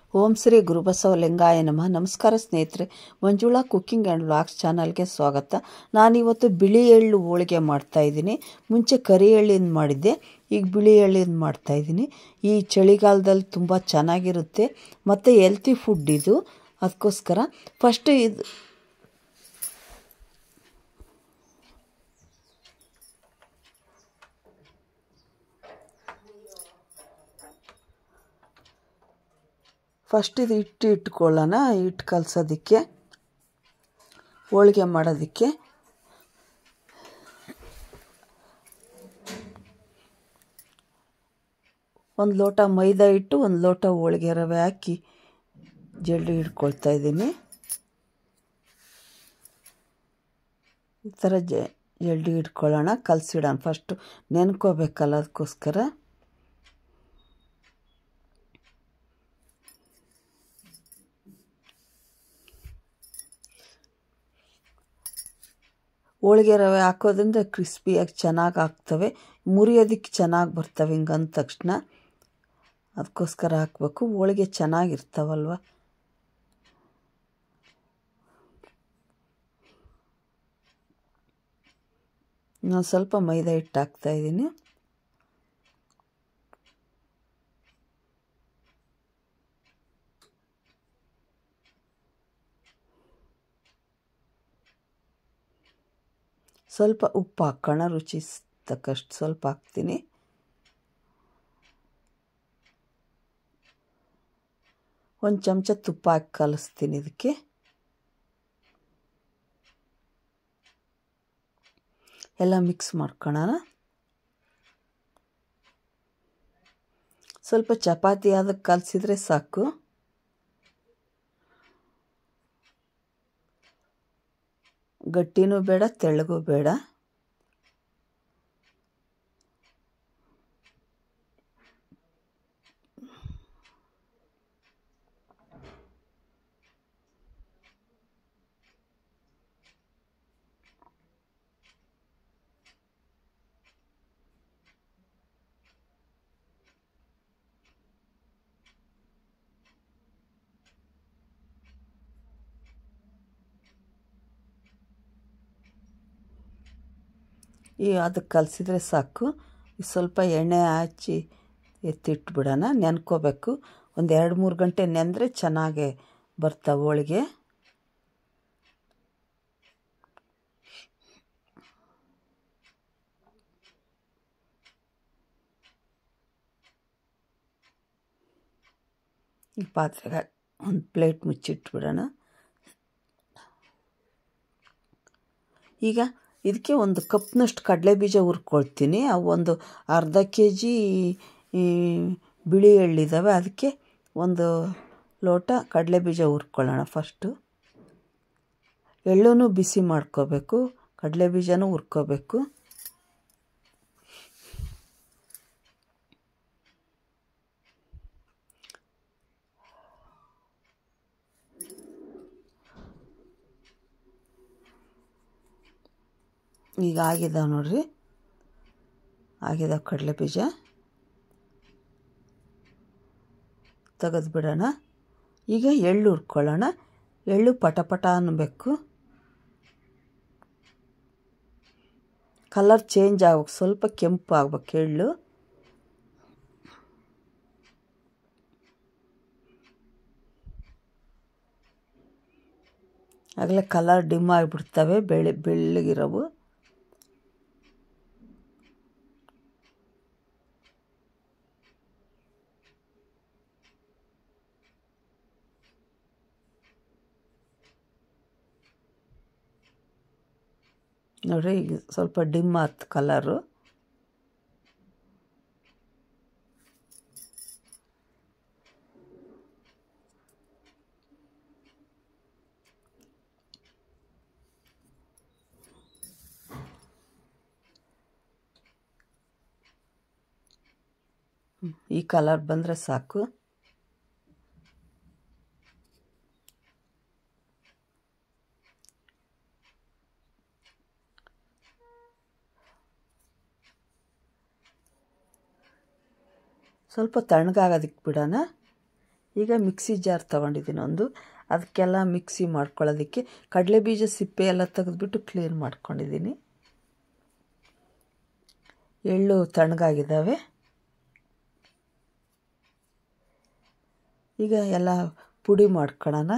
ಓಂ ಶ್ರೀ ಗುರುಬಸವಲಿಂಗಾಯ ನಮಃ. ನಮಸ್ಕಾರ ಸ್ನೇಹಿತರೆ, ಮಂಜುಳಾ ಕುಕ್ಕಿಂಗ್ ಆ್ಯಂಡ್ ವ್ಲಾಗ್ಸ್ ಚಾನಲ್ಗೆ ಸ್ವಾಗತ. ನಾನಿವತ್ತು ಬಿಳಿ ಎಳ್ಳು ಹೋಳಿಗೆ ಮಾಡ್ತಾಯಿದ್ದೀನಿ. ಮುಂಚೆ ಕರಿ ಎಳ್ಳಿಂದ ಮಾಡಿದ್ದೆ, ಈಗ ಬಿಳಿ ಎಳ್ಳಿಂದ ಮಾಡ್ತಾಯಿದ್ದೀನಿ. ಈ ಚಳಿಗಾಲದಲ್ಲಿ ತುಂಬ ಚೆನ್ನಾಗಿರುತ್ತೆ ಮತ್ತು ಹೆಲ್ತಿ ಫುಡ್ ಇದು. ಅದಕ್ಕೋಸ್ಕರ ಫಸ್ಟ್ ಇದು ಇಟ್ಕೊಳ್ಳೋಣ. ಹಿಟ್ಟು ಕಲಸೋದಕ್ಕೆ, ಹೋಳಿಗೆ ಮಾಡೋದಕ್ಕೆ ಒಂದು ಲೋಟ ಮೈದಾ ಹಿಟ್ಟು, ಒಂದು ಲೋಟ ಹೋಳಿಗೆ ರವೆ ಹಾಕಿ ಜಲ್ಡಿ ಹಿಡ್ಕೊಳ್ತಾ ಇದ್ದೀನಿ. ಈ ಥರ ಜಲ್ಡಿ ಹಿಡ್ಕೊಳ್ಳೋಣ, ಕಲಸಿಡೋಣ. ಫಸ್ಟು ನೆನ್ಕೋಬೇಕಲ್ಲ, ಅದಕ್ಕೋಸ್ಕರ ಹೋಳಿಗೆ ರವೆ ಹಾಕೋದ್ರಿಂದ ಕ್ರಿಸ್ಪಿಯಾಗಿ ಚೆನ್ನಾಗಿ ಆಗ್ತವೆ, ಮುರಿಯೋದಕ್ಕೆ ಚೆನ್ನಾಗಿ ಬರ್ತವೆ ಹಿಂಗಂದ ತಕ್ಷಣ. ಅದಕ್ಕೋಸ್ಕರ ಹಾಕಬೇಕು, ಹೋಳಿಗೆ ಚೆನ್ನಾಗಿರ್ತಾವಲ್ವ. ನಾನು ಸ್ವಲ್ಪ ಮೈದಾ ಹಿಟ್ಟು ಹಾಕ್ತಾಯಿದ್ದೀನಿ. ಸ್ವಲ್ಪ ಉಪ್ಪು ಹಾಕೋಣ, ರುಚಿ ತಕ್ಕಷ್ಟು ಸ್ವಲ್ಪ ಹಾಕ್ತೀನಿ. ಒಂದು ಚಮಚ ತುಪ್ಪ ಹಾಕಿ ಕಲಿಸ್ತೀನಿ ಇದಕ್ಕೆ. ಎಲ್ಲ ಮಿಕ್ಸ್ ಮಾಡ್ಕೊಳ್ಳೋಣ. ಸ್ವಲ್ಪ ಚಪಾತಿ ಅದಕ್ಕೆ ಕಲಸಿದ್ರೆ ಸಾಕು. ಗಟ್ಟಿನೂ ಬೇಡ, ತೆಳ್ಳಗೂ ಬೇಡ. ಅದಕ್ಕೆ ಕಲಸಿದ್ರೆ ಸಾಕು. ಸ್ವಲ್ಪ ಎಣ್ಣೆ ಹಚ್ಚಿ ಎತ್ತಿಟ್ಬಿಡೋಣ, ನೆನ್ಕೋಬೇಕು. ಒಂದು 2-3 ಗಂಟೆ ನೆಂದರೆ ಚೆನ್ನಾಗೆ ಬರ್ತಾವೆ ಹೋಳಿಗೆ. ಈ ಪಾತ್ರೆಗೆ ಒಂದು ಪ್ಲೇಟ್ ಮುಚ್ಚಿಟ್ಬಿಡೋಣ. ಈಗ ಇದಕ್ಕೆ ಒಂದು ಕಪ್ನಷ್ಟು ಕಡಲೆಬೀಜ ಹುರ್ಕೊಳ್ತೀನಿ. ಅವು ಒಂದು ಅರ್ಧ kg ಬಿಳಿ ಎಳ್ಳಿದ್ದಾವೆ, ಅದಕ್ಕೆ ಒಂದು ಲೋಟ ಕಡಲೆಬೀಜ ಹುರ್ಕೊಳ್ಳೋಣ. ಫಸ್ಟು ಎಳ್ಳೂ ಬಿಸಿ ಮಾಡ್ಕೋಬೇಕು, ಕಡಲೆಬೀಜನೂ ಹುರ್ಕೋಬೇಕು. ಈಗ ಆಗಿದಾವೆ ನೋಡ್ರಿ, ಆಗಿದಾವೆ ಕಡಲೆಬೀಜ. ತೆಗೆದು ಬಿಡೋಣ. ಈಗ ಎಳ್ಳು ಹುರ್ಕೊಳ್ಳೋಣ. ಎಳ್ಳು ಪಟ ಅನ್ನಬೇಕು, ಕಲರ್ ಚೇಂಜ್ ಆಗ್ಬೇಕು, ಸ್ವಲ್ಪ ಕೆಂಪು ಆಗ್ಬೇಕು ಎಳ್ಳು. ಆಗಲೇ ಕಲರ್ ಡಿಮ್ ಆಗಿಬಿಡ್ತವೆ ಬೆಳ್ಳಗಿರೋವು. ನೋಡ್ರಿ, ಈಗ ಸ್ವಲ್ಪ ಡಿಮ್ ಆಯ್ತು ಕಲರು. ಈ ಕಲರ್ ಬಂದರೆ ಸಾಕು. ಸ್ವಲ್ಪ ತಣ್ಣಗಾಗೋದಕ್ಕೆ ಬಿಡೋಣ. ಈಗ ಮಿಕ್ಸಿ ಜಾರ್ ತೊಗೊಂಡಿದ್ದೀನಿ ಒಂದು, ಅದಕ್ಕೆಲ್ಲ ಮಿಕ್ಸಿ ಮಾಡ್ಕೊಳ್ಳೋದಕ್ಕೆ ಕಡಲೆ ಬೀಜ ಸಿಪ್ಪೆ ಎಲ್ಲ ತೆಗೆದುಬಿಟ್ಟು ಕ್ಲೀನ್ ಮಾಡ್ಕೊಂಡಿದ್ದೀನಿ. ಎಳ್ಳು ತಣ್ಣಗಾಗಿದ್ದಾವೆ. ಈಗ ಎಲ್ಲ ಪುಡಿ ಮಾಡ್ಕೊಳ್ಳೋಣ.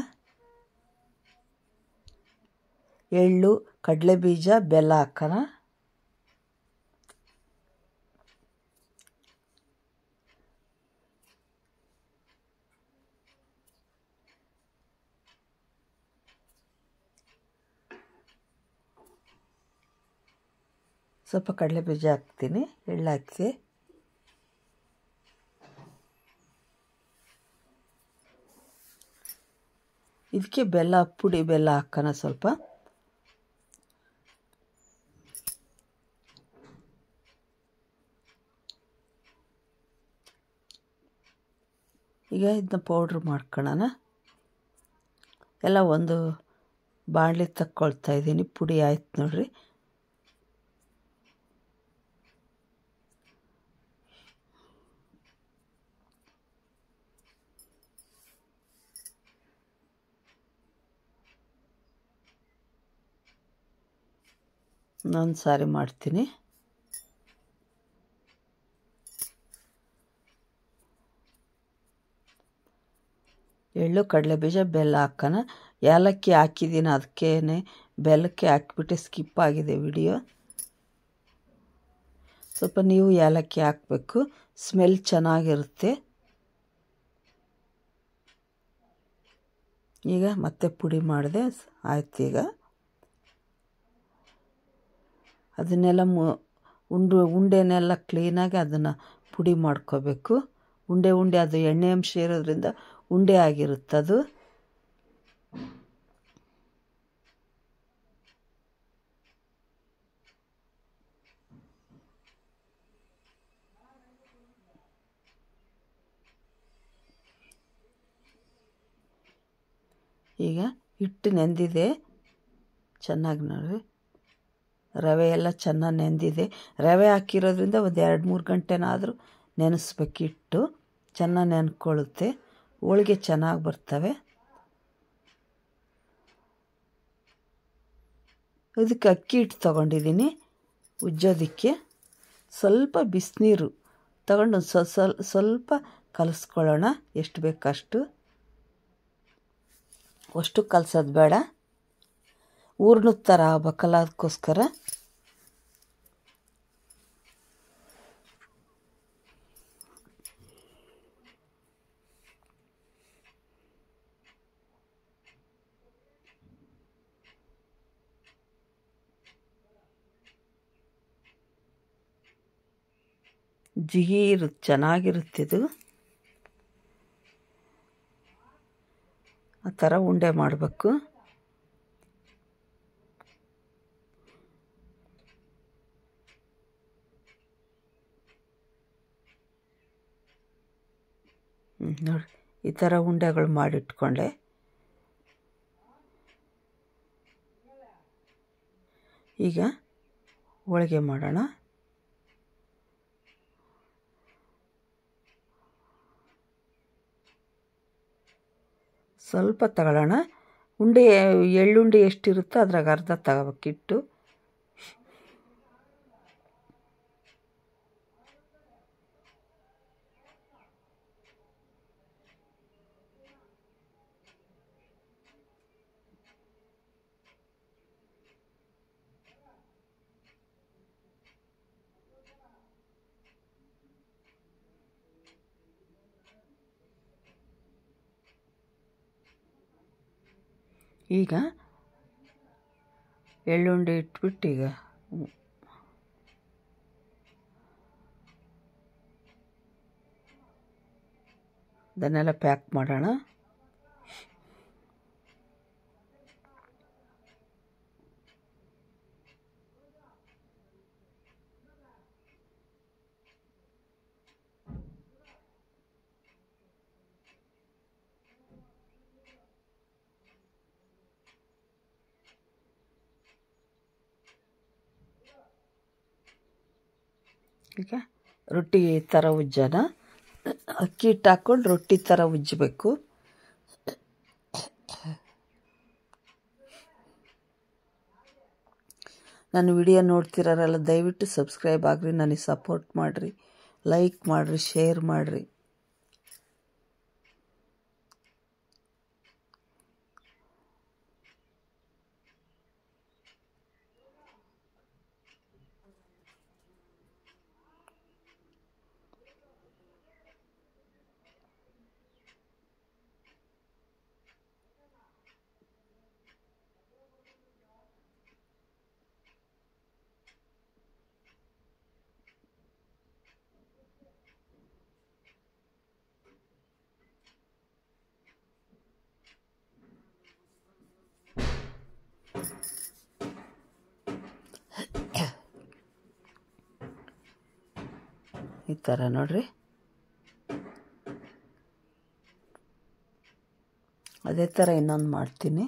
ಎಳ್ಳು, ಕಡಲೆ ಬೀಜ, ಬೆಲ್ಲ ಹಾಕೋಣ. ಸ್ವಲ್ಪ ಕಡಲೆ ಬೀಜ ಹಾಕ್ತೀನಿ, ಎಳ್ಳು ಹಾಕಿ. ಇದಕ್ಕೆ ಪುಡಿ ಬೆಲ್ಲ ಹಾಕೋಣ ಸ್ವಲ್ಪ. ಈಗ ಇದನ್ನ ಪೌಡ್ರ್ ಮಾಡ್ಕೊಳ್ಳೋಣ. ಎಲ್ಲ ಒಂದು ಬಾಣಲೆ ತಕ್ಕೊಳ್ತಾ ಇದ್ದೀನಿ. ಪುಡಿ ಆಯ್ತು ನೋಡ್ರಿ. ಇನ್ನೊಂದು ಸಾರಿ ಮಾಡ್ತೀನಿ. ಎಳ್ಳು, ಕಡಲೆ ಬೀಜ, ಬೆಲ್ಲ ಹಾಕೋಣ. ಏಲಕ್ಕಿ ಹಾಕಿದ್ದೀನಿ, ಅದಕ್ಕೇ ಬೆಲ್ಲಕ್ಕೆ ಹಾಕಿಬಿಟ್ಟು ಸ್ಕಿಪ್ ಆಗಿದೆ ವಿಡಿಯೋ. ಸ್ವಲ್ಪ ನೀವು ಏಲಕ್ಕಿ ಹಾಕಬೇಕು, ಸ್ಮೆಲ್ ಚೆನ್ನಾಗಿರುತ್ತೆ. ಈಗ ಮತ್ತೆ ಪುಡಿ ಮಾಡಿದೆ, ಆಯ್ತು. ಈಗ ಅದನ್ನೆಲ್ಲ ಉಂಡೆನೆಲ್ಲ ಕ್ಲೀನಾಗಿ ಅದನ್ನು ಪುಡಿ ಮಾಡ್ಕೋಬೇಕು. ಉಂಡೆ ಅದು ಎಣ್ಣೆ ಅಂಶ ಇರೋದ್ರಿಂದ ಉಂಡೆ ಆಗಿರುತ್ತದು. ಈಗ ಹಿಟ್ಟು ನೆಂದಿದೆ ಚೆನ್ನಾಗಿ ನೋಡ್ರಿ. ರವೆ ಎಲ್ಲ ಚೆನ್ನಾಗಿ ನೆಂದಿದೆ. ರವೆ ಹಾಕಿರೋದ್ರಿಂದ ಒಂದು 2-3 ಗಂಟೆನಾದರೂ ನೆನೆಸ್ಬೇಕು. ಹಿಟ್ಟು ಚೆನ್ನಾಗಿ ನೆನ್ಕೊಳ್ಳುತ್ತೆ, ಹೋಳಿಗೆ ಚೆನ್ನಾಗಿ ಬರ್ತವೆ. ಇದಕ್ಕೆ ಅಕ್ಕಿ ಹಿಟ್ಟು ತೊಗೊಂಡಿದ್ದೀನಿ ಉಜ್ಜೋದಕ್ಕೆ. ಸ್ವಲ್ಪ ಬಿಸಿನೀರು ತಗೊಂಡು ಸ್ವಲ್ಪ ಕಲಿಸ್ಕೊಳ್ಳೋಣ, ಎಷ್ಟು ಬೇಕಷ್ಟು. ಅಷ್ಟು ಕಲಸೋದು ಬೇಡ, ಹೂರ್ಣದ ಥರ ಆಗ್ಬೇಕಲ್ಲ, ಅದಕ್ಕೋಸ್ಕರ. ಜಿಗಿ ಚೆನ್ನಾಗಿರುತ್ತಿದು. ಆ ಥರ ಉಂಡೆ ಮಾಡಬೇಕು. ನೋಡಿ, ಈ ಥರ ಉಂಡೆಗಳು ಮಾಡಿಟ್ಕೊಂಡೆ. ಈಗ ಹೋಳಿಗೆ ಮಾಡೋಣ. ಸ್ವಲ್ಪ ತಗೊಳ್ಳೋಣ. ಎಳ್ಳುಂಡೆ ಎಷ್ಟಿರುತ್ತೋ ಅದ್ರಾಗ ಅರ್ಧ ತಗೋಬೇಕಿಟ್ಟು. ಈಗ ಎಳ್ಳುಂಡೆ ಇಟ್ಬಿಟ್ಟು ಈಗ ಅದನ್ನೆಲ್ಲ ಪ್ಯಾಕ್ ಮಾಡೋಣ. ಈಗ ರೊಟ್ಟಿ ಥರ ಉಜ್ಜೋಣ. ಅಕ್ಕಿ ಹಿಟ್ಟು ಹಾಕ್ಕೊಂಡು ರೊಟ್ಟಿ ಥರ ಉಜ್ಜಬೇಕು. ನನ್ನ ವಿಡಿಯೋ ನೋಡ್ತಿರೋರೆಲ್ಲ ದಯವಿಟ್ಟು ಸಬ್ಸ್ಕ್ರೈಬ್ ಆಗಿರಿ, ನನಗೆ ಸಪೋರ್ಟ್ ಮಾಡಿರಿ, ಲೈಕ್ ಮಾಡಿರಿ, ಶೇರ್ ಮಾಡಿರಿ. ಈ ಥರ ನೋಡ್ರಿ. ಅದೇ ಥರ ಇನ್ನೊಂದು ಮಾಡ್ತೀನಿ.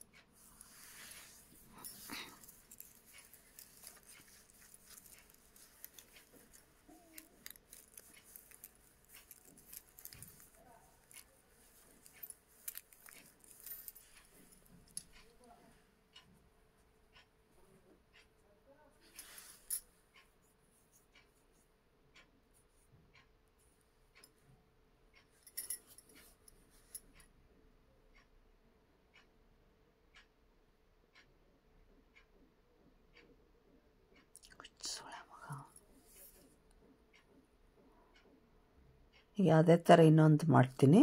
ಈಗ ಅದೇ ಥರ ಇನ್ನೊಂದು ಮಾಡ್ತೀನಿ.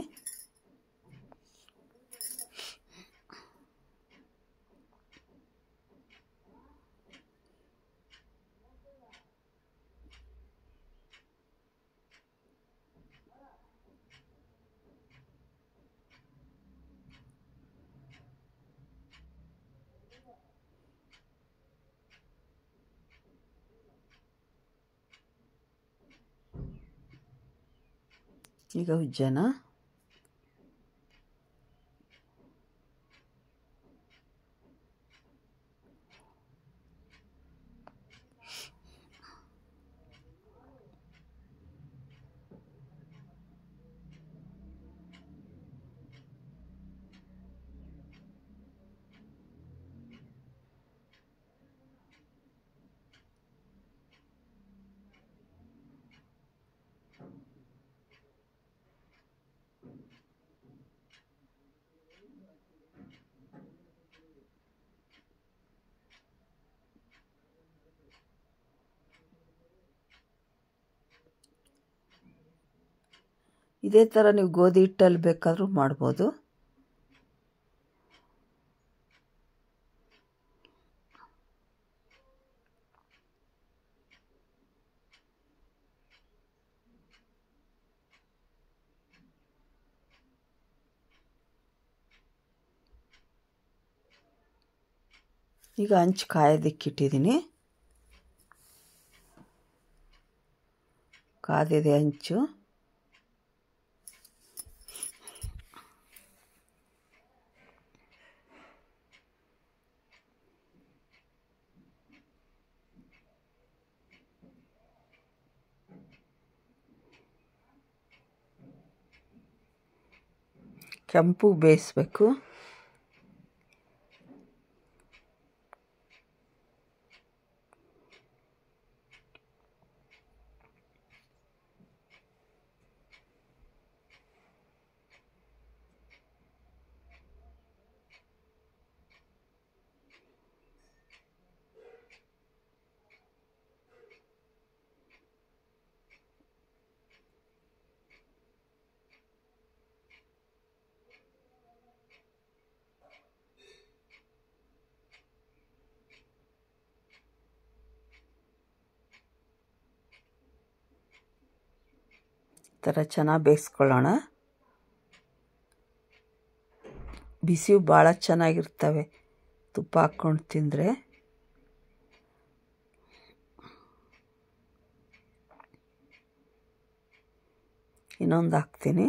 ಈಗ ಉಜ್ಜನ ಇದೇ ಥರ ನೀವು ಗೋಧಿ ಹಿಟ್ಟಲ್ಲಿ ಬೇಕಾದರೂ ಮಾಡ್ಬೋದು. ಈಗ ಹಂಚು ಕಾಯೋದಕ್ಕಿಟ್ಟಿದ್ದೀನಿ. ಕಾದಿದೆ ಹಂಚು. ಕೆಂಪು ಬೇಯಿಸ್ಬೇಕು. ಈ ಥರ ಚೆನ್ನಾಗಿ ಬೇಯಿಸ್ಕೊಳ್ಳೋಣ. ಬಿಸಿಯು ಭಾಳ ಚೆನ್ನಾಗಿರ್ತವೆ ತುಪ್ಪ ಹಾಕ್ಕೊಂಡು ತಿಂದರೆ. ಇನ್ನೊಂದು ಹಾಕ್ತೀನಿ.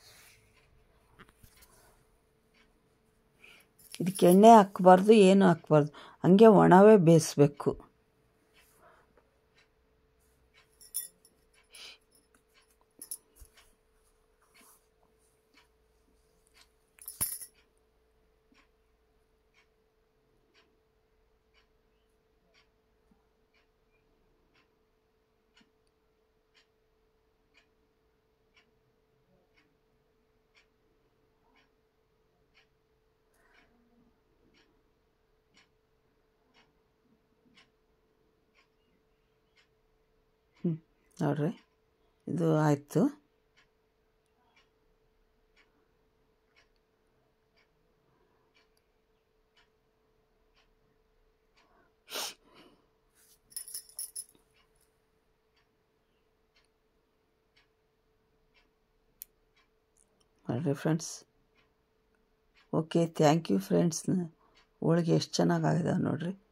ಇದಕ್ಕೆ ಎಣ್ಣೆ ಹಾಕಬಾರ್ದು, ಏನು ಹಾಕಬಾರ್ದು, ಹಂಗೆ ಒಣವೇ ಬೇಯಿಸ್ಬೇಕು. ನೋಡಿರಿ, ಇದು ಆಯಿತು. ನೋಡಿರಿ friends. Okay, thank you friends. ಹೋಳಿಗೆ ಎಷ್ಟು ಚೆನ್ನಾಗಾಗಿದೆ ನೋಡಿರಿ.